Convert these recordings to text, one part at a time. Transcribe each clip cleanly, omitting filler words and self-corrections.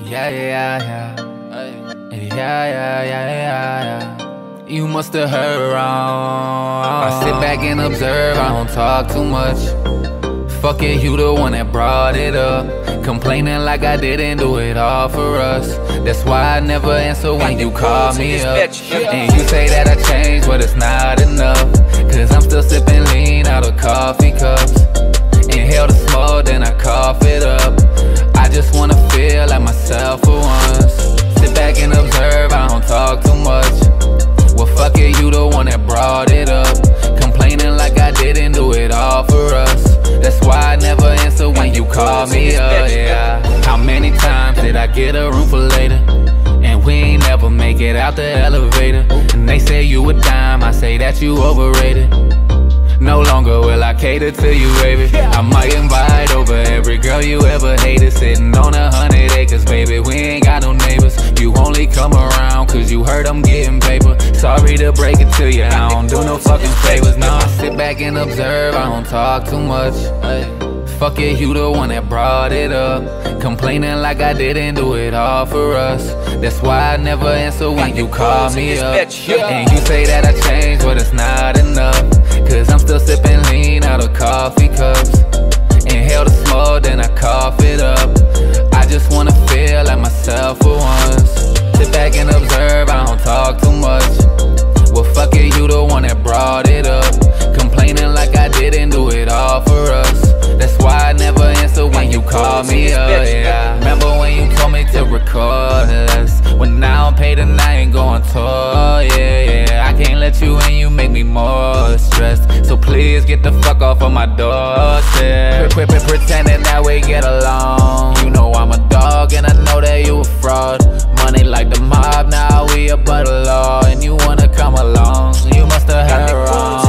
Yeah, yeah, yeah. Yeah, yeah, yeah, yeah, yeah. You must have heard wrong. I sit back and observe, I don't talk too much. Fuck it, you the one that brought it up. Complaining like I didn't do it all for us. That's why I never answer when you call me up. And you say that I changed, but it's not enough. Cause I'm still sipping lean out of coffee cups. Inhale the smoke, then I cough it up. I just wanna feel like myself for once. Sit back and observe, I don't talk too much. Well, fuck it, you the one that brought it up. Complaining like I didn't do it all for us. That's why I never answer when you call me up, yeah. How many times did I get a room for later? And we ain't never make it out the elevator. And they say you a dime, I say that you overrated. No longer will I cater to you, baby. I might invite over every girl you ever hated. Sitting on 100 acres, baby, we ain't got no neighbors. You only come around cause you heard I'm getting paper. Sorry to break it to you, I don't do no fucking favors. Nah, I sit back and observe, I don't talk too much. Fuck it, you the one that brought it up. Complaining like I didn't do it all for us. That's why I never answer when you call me up. And you say that I changed, but it's not enough. Cause I'm still sipping lean out of coffee cups. Inhale the smoke, then I cough it up. I just wanna feel like myself for once. Sit back and observe, I don't talk too much. Well, fuck it, you the one that brought it up. Complaining like I didn't do it all for us. That's why I never answer when you call me up, yeah. Remember when you told me to record less? When now I'm paid and I ain't going tour, yeah, yeah. I can't let you in, you make me more stressed. So please get the fuck off of my doorstep. Quit pretending that we get along. You know I'm a dog and I know that you a fraud. Money like the mob, now we above the law. And you wanna come along, you must have heard wrong.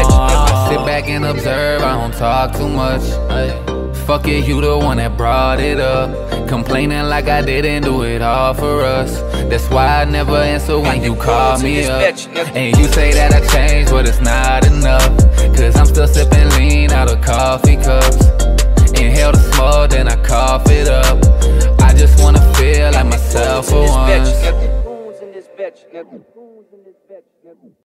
I sit back and observe, I don't talk too much. Fuck it, you the one that brought it up. Complaining like I didn't do it all for us. That's why I never answer when you call me up. And you say that I changed, but it's not enough. Cause I'm still sipping lean out of coffee cups. Inhale the smoke, then I cough it up. I just wanna feel like myself for once.